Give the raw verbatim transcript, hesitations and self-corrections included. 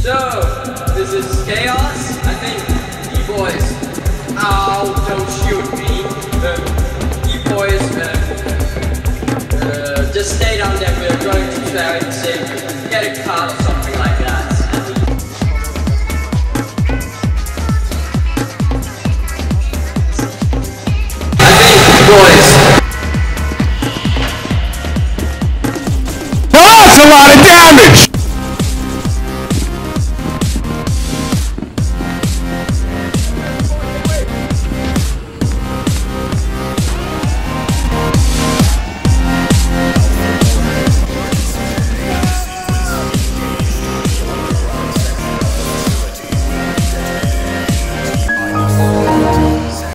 So, this is chaos. I think you boys, ow, don't shoot me. Uh, you boys, uh, uh, just stay down there. We're going to try and save you. Get a car or something like that. I think you boys. Well, that's a lot of damage!